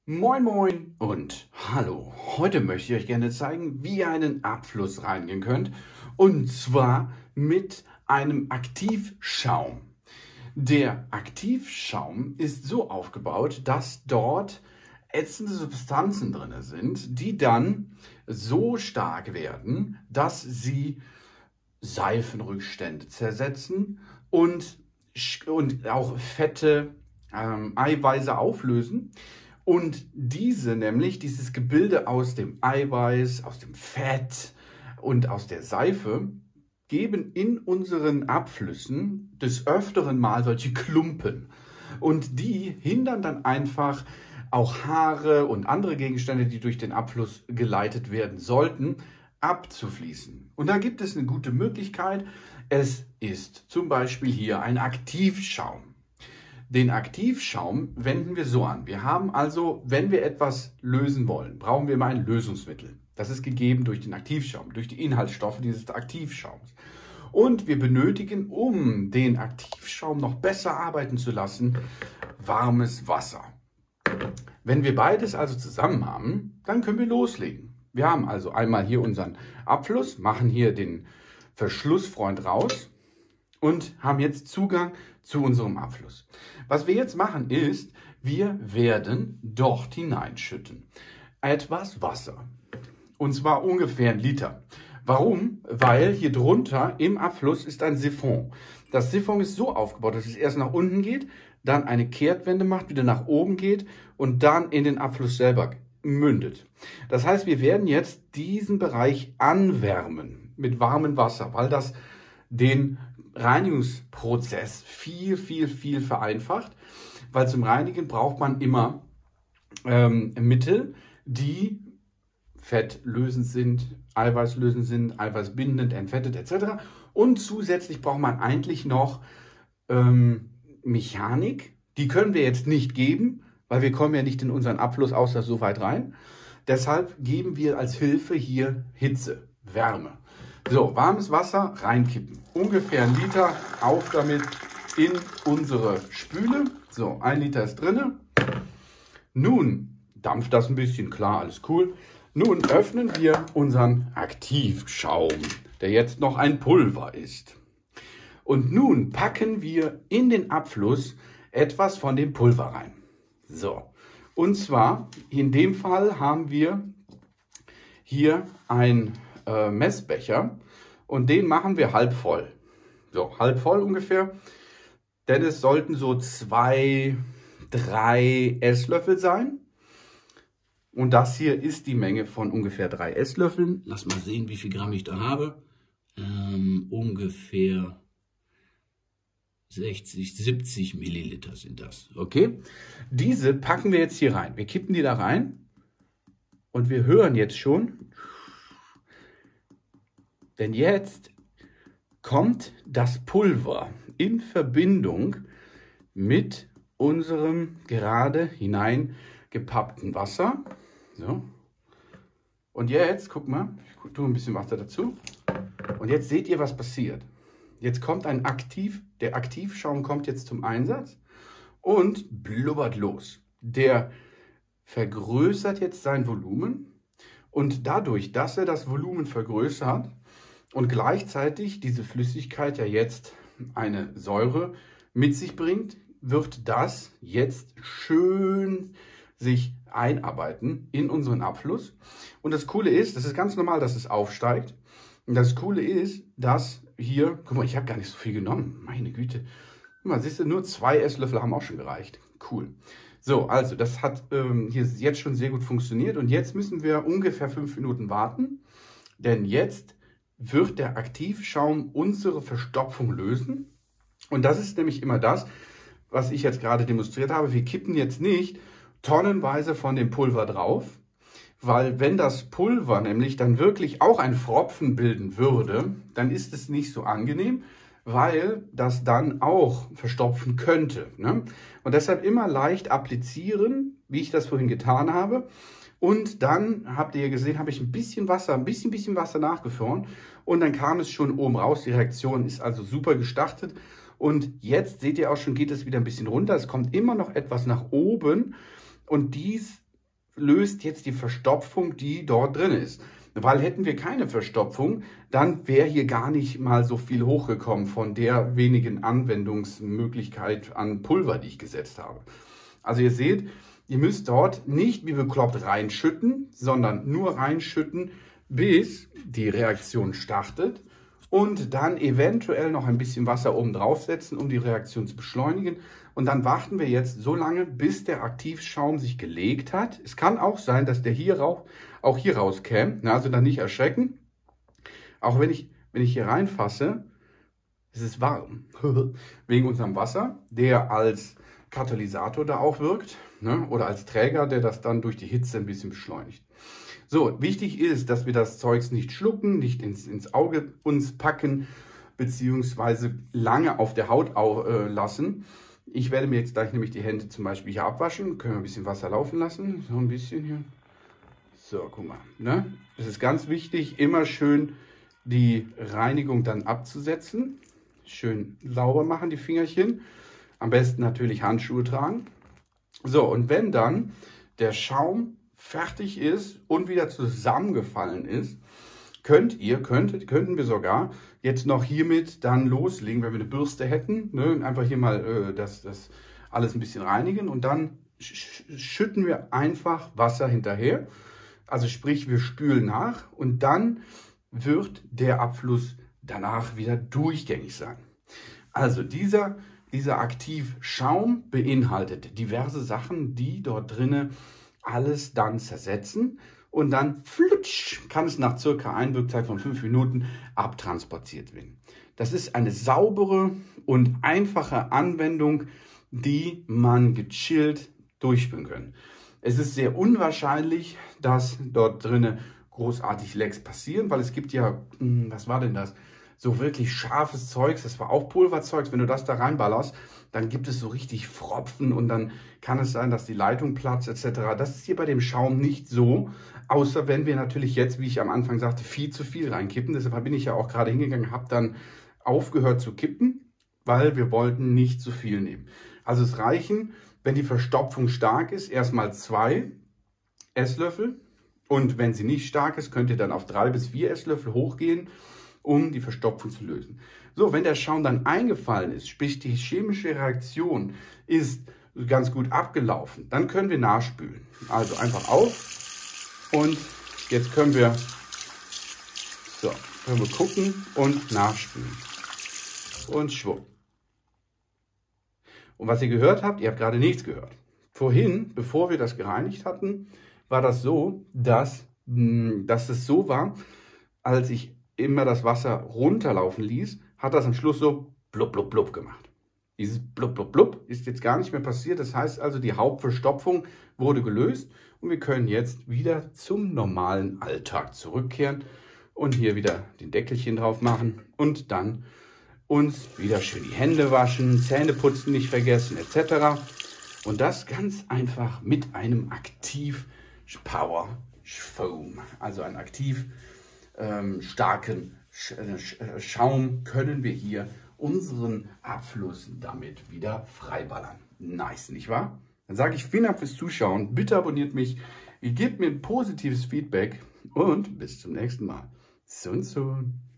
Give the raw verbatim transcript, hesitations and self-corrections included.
Moin Moin und hallo. Heute möchte ich euch gerne zeigen, wie ihr einen Abfluss reinigen könnt. Und zwar mit einem Aktivschaum. Der Aktivschaum ist so aufgebaut, dass dort ätzende Substanzen drin sind, die dann so stark werden, dass sie Seifenrückstände zersetzen und, und auch fette ähm, Eiweiße auflösen. Und diese nämlich, dieses Gebilde aus dem Eiweiß, aus dem Fett und aus der Seife, geben in unseren Abflüssen des Öfteren mal solche Klumpen. Und die hindern dann einfach auch Haare und andere Gegenstände, die durch den Abfluss geleitet werden sollten, abzufließen. Und da gibt es eine gute Möglichkeit. Es ist zum Beispiel hier ein Aktivschaum. Den Aktivschaum wenden wir so an. Wir haben also, wenn wir etwas lösen wollen, brauchen wir mal ein Lösungsmittel. Das ist gegeben durch den Aktivschaum, durch die Inhaltsstoffe dieses Aktivschaums. Und wir benötigen, um den Aktivschaum noch besser arbeiten zu lassen, warmes Wasser. Wenn wir beides also zusammen haben, dann können wir loslegen. Wir haben also einmal hier unseren Abfluss, machen hier den Verschlussfreund raus und haben jetzt Zugang zu unserem Abfluss. Was wir jetzt machen ist, wir werden dort hineinschütten etwas Wasser. Und zwar ungefähr ein Liter. Warum? Weil hier drunter im Abfluss ist ein Siphon. Das Siphon ist so aufgebaut, dass es erst nach unten geht, dann eine Kehrtwende macht, wieder nach oben geht und dann in den Abfluss selber mündet. Das heißt, wir werden jetzt diesen Bereich anwärmen mit warmem Wasser, weil das den Reinigungsprozess viel, viel, viel vereinfacht, weil zum Reinigen braucht man immer ähm, Mittel, die fettlösend sind, eiweißlösend sind, eiweißbindend, entfettet et cetera. Und zusätzlich braucht man eigentlich noch ähm, Mechanik. Die können wir jetzt nicht geben, weil wir kommen ja nicht in unseren Abfluss außer so weit rein. Deshalb geben wir als Hilfe hier Hitze, Wärme. So, warmes Wasser reinkippen. Ungefähr ein Liter, auf damit in unsere Spüle. So, ein Liter ist drin. Nun dampft das ein bisschen, klar, alles cool. Nun öffnen wir unseren Aktivschaum, der jetzt noch ein Pulver ist. Und nun packen wir in den Abfluss etwas von dem Pulver rein. So, und zwar in dem Fall haben wir hier ein äh, Messbecher und den machen wir halb voll. So, halb voll ungefähr, denn es sollten so zwei, drei Esslöffel sein. Und das hier ist die Menge von ungefähr drei Esslöffeln. Lass mal sehen, wie viel Gramm ich da habe. Ähm, ungefähr sechzig, siebzig Milliliter sind das. Okay, diese packen wir jetzt hier rein. Wir kippen die da rein und wir hören jetzt schon, denn jetzt kommt das Pulver in Verbindung mit unserem gerade hineingepappten Wasser. So. Und jetzt, guck mal, ich tue ein bisschen Wasser dazu. Und jetzt seht ihr, was passiert. Jetzt kommt ein Aktiv, der Aktivschaum kommt jetzt zum Einsatz und blubbert los. Der vergrößert jetzt sein Volumen und dadurch, dass er das Volumen vergrößert und gleichzeitig diese Flüssigkeit ja jetzt eine Säure mit sich bringt, wird das jetzt schön sich einarbeiten in unseren Abfluss. Und das Coole ist, das ist ganz normal, dass es aufsteigt. Und das Coole ist, dass hier, guck mal, ich habe gar nicht so viel genommen, meine Güte. Guck mal, siehst du, nur zwei Esslöffel haben auch schon gereicht. Cool. So, also das hat ähm, hier jetzt schon sehr gut funktioniert. Und jetzt müssen wir ungefähr fünf Minuten warten, denn jetzt wird der Aktivschaum unsere Verstopfung lösen. Und das ist nämlich immer das, was ich jetzt gerade demonstriert habe. Wir kippen jetzt nicht tonnenweise von dem Pulver drauf, weil wenn das Pulver nämlich dann wirklich auch ein Pfropfen bilden würde, dann ist es nicht so angenehm, weil das dann auch verstopfen könnte. Ne? Und deshalb immer leicht applizieren, wie ich das vorhin getan habe. Und dann, habt ihr gesehen, habe ich ein bisschen Wasser, ein bisschen, bisschen Wasser nachgefroren. Und dann kam es schon oben raus. Die Reaktion ist also super gestartet. Und jetzt seht ihr auch schon, geht es wieder ein bisschen runter. Es kommt immer noch etwas nach oben. Und dies löst jetzt die Verstopfung, die dort drin ist. Weil hätten wir keine Verstopfung, dann wäre hier gar nicht mal so viel hochgekommen von der wenigen Anwendungsmöglichkeit an Pulver, die ich gesetzt habe. Also ihr seht, ihr müsst dort nicht wie bekloppt reinschütten, sondern nur reinschütten, bis die Reaktion startet und dann eventuell noch ein bisschen Wasser oben drauf setzen, um die Reaktion zu beschleunigen. Und dann warten wir jetzt so lange, bis der Aktivschaum sich gelegt hat. Es kann auch sein, dass der hier raus, auch hier rauskäme, also dann nicht erschrecken. Auch wenn ich, wenn ich hier reinfasse, ist es warm, wegen unserem Wasser, der als Katalysator da auch wirkt, ne? Oder als Träger, der das dann durch die Hitze ein bisschen beschleunigt. So, wichtig ist, dass wir das Zeugs nicht schlucken, nicht ins, ins Auge uns packen, beziehungsweise lange auf der Haut au, äh, lassen. Ich werde mir jetzt gleich nämlich die Hände zum Beispiel hier abwaschen. Können wir ein bisschen Wasser laufen lassen. So ein bisschen hier. So, guck mal. Ne? Es ist ganz wichtig, immer schön die Reinigung dann abzusetzen. Schön sauber machen die Fingerchen. Am besten natürlich Handschuhe tragen. So, und wenn dann der Schaum fertig ist und wieder zusammengefallen ist, könnt ihr, könntet, könnten wir sogar jetzt noch hiermit dann loslegen, wenn wir eine Bürste hätten, ne, einfach hier mal äh, das, das alles ein bisschen reinigen und dann sch schütten wir einfach Wasser hinterher, also sprich wir spülen nach und dann wird der Abfluss danach wieder durchgängig sein. Also dieser, dieser Aktivschaum beinhaltet diverse Sachen, die dort drinnen alles dann zersetzen und dann flutsch, kann es nach circa Einwirkzeit von fünf Minuten abtransportiert werden. Das ist eine saubere und einfache Anwendung, die man gechillt durchführen kann. Es ist sehr unwahrscheinlich, dass dort drinnen großartig Lecks passieren, weil es gibt ja, was war denn das? So wirklich scharfes Zeugs, das war auch Pulverzeugs, wenn du das da reinballerst, dann gibt es so richtig Fropfen und dann kann es sein, dass die Leitung platzt et cetera. Das ist hier bei dem Schaum nicht so, außer wenn wir natürlich jetzt, wie ich am Anfang sagte, viel zu viel reinkippen. Deshalb bin ich ja auch gerade hingegangen, habe dann aufgehört zu kippen, weil wir wollten nicht zu viel nehmen. Also es reichen, wenn die Verstopfung stark ist, erstmal zwei Esslöffel und wenn sie nicht stark ist, könnt ihr dann auf drei bis vier Esslöffel hochgehen, um die Verstopfung zu lösen. So, wenn der Schaum dann eingefallen ist, sprich die chemische Reaktion ist ganz gut abgelaufen, dann können wir nachspülen. Also einfach auf und jetzt können wir, so, können wir gucken und nachspülen. Und schwupp. Und was ihr gehört habt, ihr habt gerade nichts gehört. Vorhin, bevor wir das gereinigt hatten, war das so, dass, dass es so war, als ich immer das Wasser runterlaufen ließ, hat das am Schluss so blub, blub, blub gemacht. Dieses blub, blub, blub ist jetzt gar nicht mehr passiert. Das heißt also, die Hauptverstopfung wurde gelöst und wir können jetzt wieder zum normalen Alltag zurückkehren und hier wieder den Deckelchen drauf machen und dann uns wieder schön die Hände waschen, Zähne putzen nicht vergessen et cetera. Und das ganz einfach mit einem Aktiv Power Foam, also ein aktiv ähm, starken Sch äh, Schaum, können wir hier unseren Abfluss damit wieder freiballern. Nice, nicht wahr? Dann sage ich vielen Dank fürs Zuschauen. Bitte abonniert mich, gebt mir ein positives Feedback und bis zum nächsten Mal. Sun Sun.